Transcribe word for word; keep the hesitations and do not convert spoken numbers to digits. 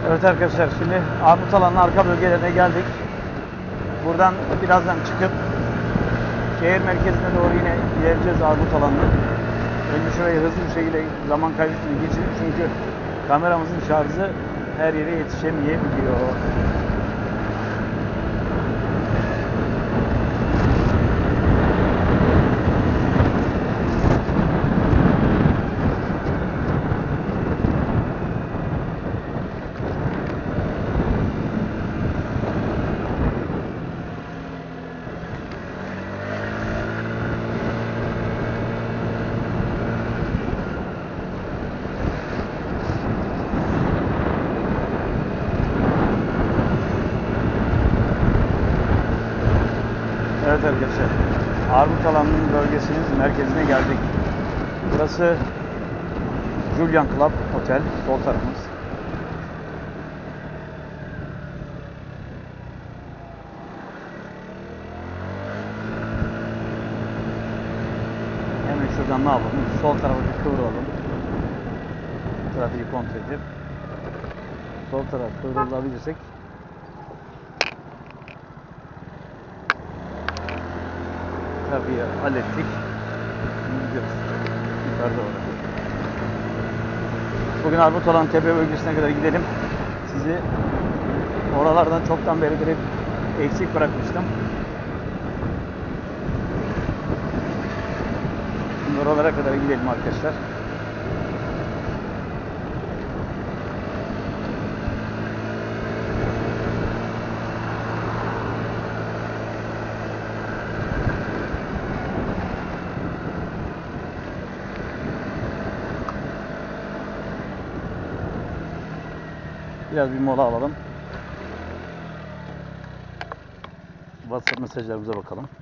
Evet arkadaşlar, şimdi armut alanının arka bölgelerine geldik. Buradan birazdan çıkıp şehir merkezine doğru yine ilerleyeceğiz armut alanına. Önce şurayı hızlı bir şekilde zaman kaybetmeden geçelim çünkü kameramızın şarjı her yere yetişemeyebiliyor. Evet arkadaşlar, armut alanının bölgesinin merkezine geldik. Burası Julian Club Otel, sol tarafımız. Hemen şuradan ne yapalım? Sol tarafa bir kıvrılalım. Trafiği kontrol edip sol taraf kıvrılabilirsek trafiği hallettik. Gidiyoruz. Yukarıda var. Bugün armut alan tepe bölgesine kadar gidelim. Sizi oralardan çoktan beridir hep eksik bırakmıştım. Şimdi oralara kadar gidelim arkadaşlar. Biraz bir mola alalım. WhatsApp mesajlarımıza bakalım.